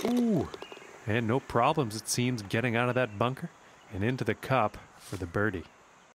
Ooh, and no problems, it seems, getting out of that bunker and into the cup for the birdie.